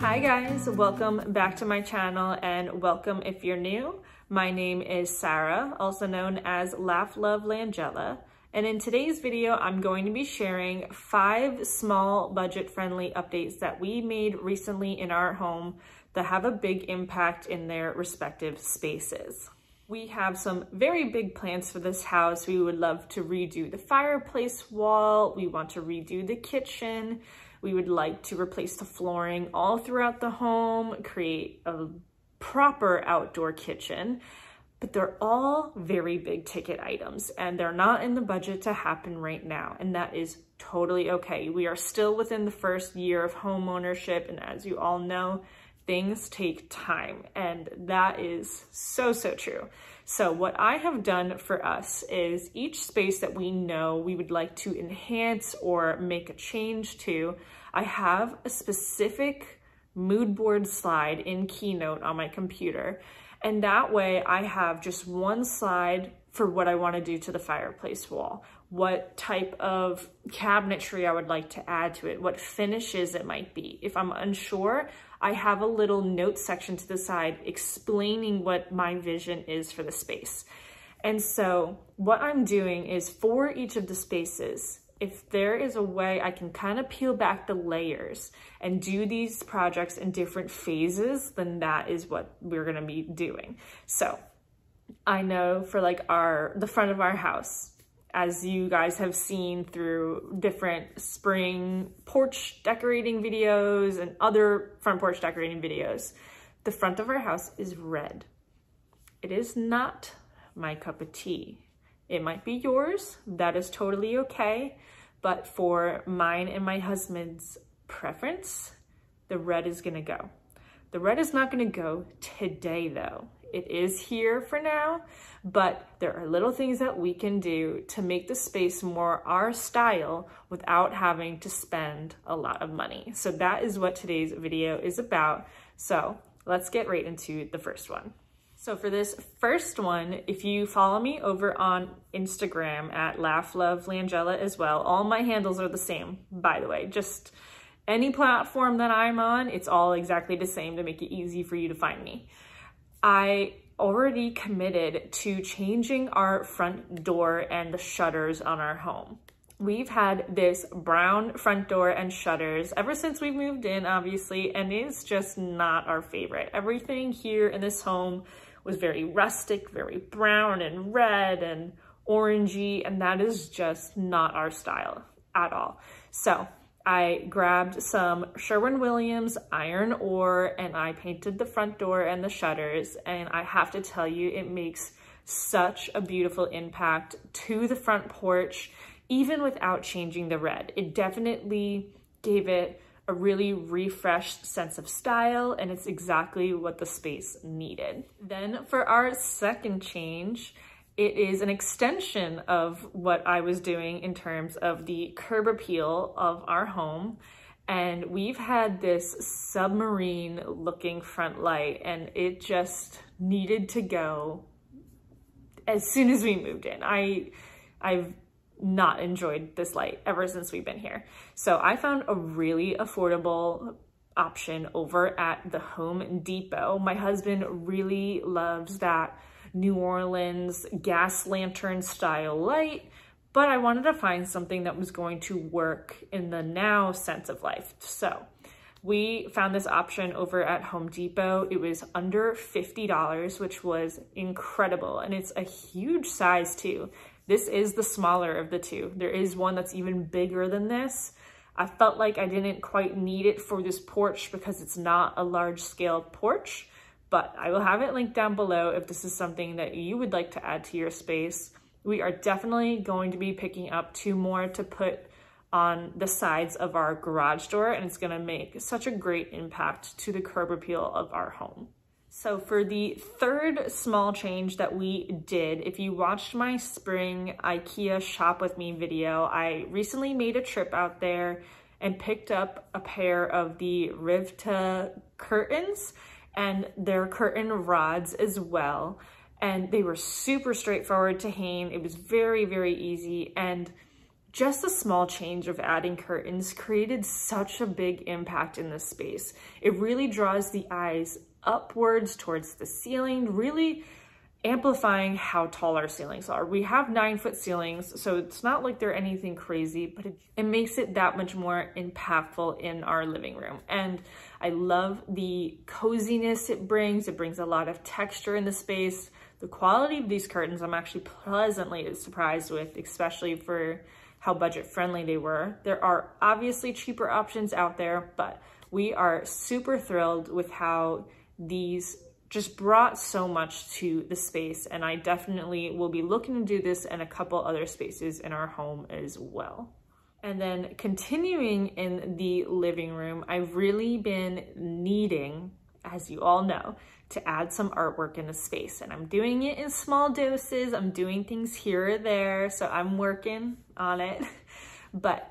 Hi guys, welcome back to my channel and welcome if you're new. My name is Sarah, also known as LaughLoveLangella, and in today's video I'm going to be sharing 5 small budget-friendly updates that we made recently in our home that have a big impact in their respective spaces. We have some very big plans for this house. We would love to redo the fireplace wall, we want to redo the kitchen, we would like to replace the flooring all throughout the home, create a proper outdoor kitchen, but they're all very big ticket items and they're not in the budget to happen right now, and that is totally okay. We are still within the first year of home ownership, and as you all know, things take time, and that is so true. So what I have done for us is each space that we know we would like to enhance or make a change to, I have a specific mood board slide in Keynote on my computer. And that way I have just one slide for what I want to do to the fireplace wall, what type of cabinetry I would like to add to it, what finishes it might be. If I'm unsure, I have a little note section to the side explaining what my vision is for the space. And so what I'm doing is for each of the spaces, if there is a way I can kind of peel back the layers and do these projects in different phases, then that is what we're gonna be doing. So I know for like the front of our house, as you guys have seen through different spring porch decorating videos and other front porch decorating videos, the front of our house is red. It is not my cup of tea. It might be yours, that is totally okay, but for mine and my husband's preference, the red is gonna go. The red is not gonna go today though. It is here for now, but there are little things that we can do to make the space more our style without having to spend a lot of money. So that is what today's video is about. So let's get right into the first one. So for this first one, if you follow me over on Instagram at LaughLoveLangella as well, all my handles are the same, by the way. Just any platform that I'm on, it's all exactly the same to make it easy for you to find me. I already committed to changing our front door and the shutters on our home. We've had this brown front door and shutters ever since we moved in, obviously, and it's just not our favorite. Everything here in this home was very rustic, very brown and red and orangey, and that is just not our style at all. So I grabbed some Sherwin-Williams iron ore and I painted the front door and the shutters, and I have to tell you, it makes such a beautiful impact to the front porch, even without changing the red. It definitely gave it a really refreshed sense of style, and it's exactly what the space needed. Then for our second change, it is an extension of what I was doing in terms of the curb appeal of our home. And we've had this submarine looking front light, and it just needed to go as soon as we moved in. I've not enjoyed this light ever since we've been here. So I found a really affordable option over at the Home Depot. My husband really loves that New Orleans gas lantern style light, but I wanted to find something that was going to work in the now sense of life. So we found this option over at Home Depot. It was under $50, which was incredible. And it's a huge size too. This is the smaller of the two. There is one that's even bigger than this. I felt like I didn't quite need it for this porch because it's not a large scale porch, but I will have it linked down below if this is something that you would like to add to your space. We are definitely going to be picking up 2 more to put on the sides of our garage door, and it's gonna make such a great impact to the curb appeal of our home. So for the third small change that we did, if you watched my spring IKEA shop with me video, I recently made a trip out there and picked up a pair of the Ritva curtains and their curtain rods as well. And they were super straightforward to hang. It was very easy. And just a small change of adding curtains created such a big impact in this space. It really draws the eyes upwards towards the ceiling, really amplifying how tall our ceilings are. We have 9-foot ceilings, so it's not like they're anything crazy, but it makes it that much more impactful in our living room. And I love the coziness it brings. It brings a lot of texture in the space. The quality of these curtains, I'm actually pleasantly surprised with, especially for how budget friendly they were. There are obviously cheaper options out there, but we are super thrilled with how these just brought so much to the space, and I definitely will be looking to do this in a couple other spaces in our home as well. And then continuing in the living room, I've really been needing, as you all know, to add some artwork in the space, and I'm doing it in small doses. I'm doing things here or there, so I'm working on it. But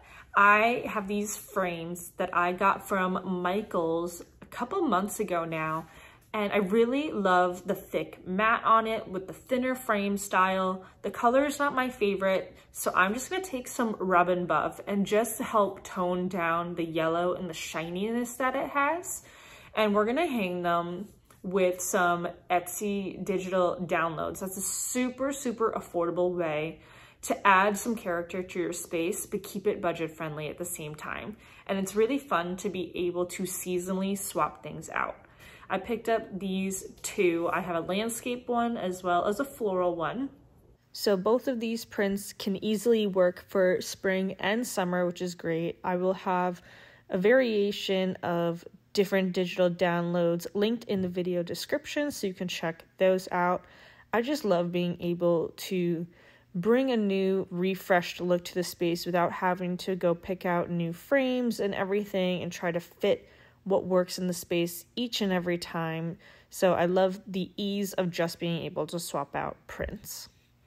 I have these frames that I got from Michael's a couple months ago now, and I really love the thick matte on it with the thinner frame style. The color is not my favorite, so I'm just gonna take some Rub and Buff and just help tone down the yellow and the shininess that it has. And we're gonna hang them with some Etsy digital downloads. That's a super, super affordable way to add some character to your space, but keep it budget friendly at the same time. And it's really fun to be able to seasonally swap things out. I picked up these two. I have a landscape one as well as a floral one. So both of these prints can easily work for spring and summer, which is great. I will have a variation of different digital downloads linked in the video description, so you can check those out. I just love being able to bring a new refreshed look to the space without having to go pick out new frames and everything and try to fit what works in the space each and every time. So I love the ease of just being able to swap out prints.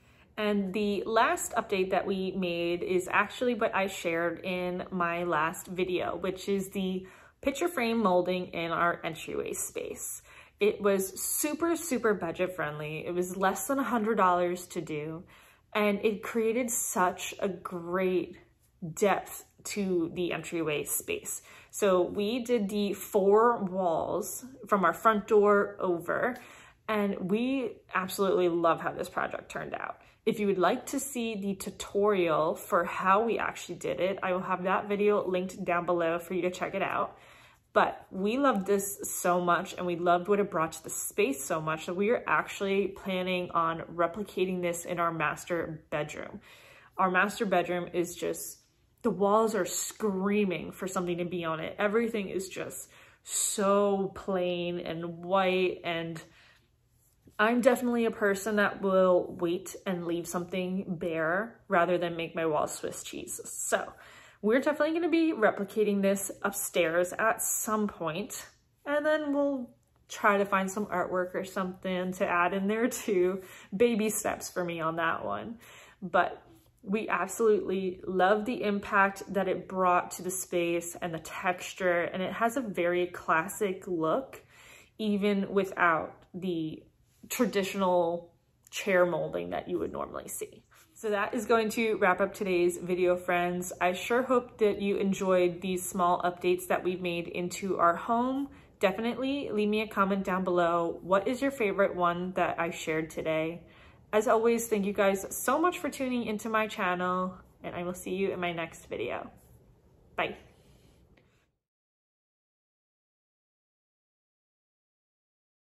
And the last update that we made is actually what I shared in my last video, which is the picture frame molding in our entryway space. It was super, super budget friendly. It was less than $100 to do, and it created such a great depth to the entryway space. So we did the 4 walls from our front door over, and we absolutely love how this project turned out. If you would like to see the tutorial for how we actually did it, I will have that video linked down below for you to check it out. But we loved this so much, and we loved what it brought to the space so much that we are actually planning on replicating this in our master bedroom. Our master bedroom is just, the walls are screaming for something to be on it. Everything is just so plain and white, and I'm definitely a person that will wait and leave something bare rather than make my walls Swiss cheese. So we're definitely going to be replicating this upstairs at some point, and then we'll try to find some artwork or something to add in there too. Baby steps for me on that one. But we absolutely love the impact that it brought to the space and the texture, and it has a very classic look, even without the traditional chair molding that you would normally see. So that is going to wrap up today's video, friends. I sure hope that you enjoyed these small updates that we've made into our home. Definitely leave me a comment down below. What is your favorite one that I shared today? As always, thank you guys so much for tuning into my channel, and I will see you in my next video. Bye.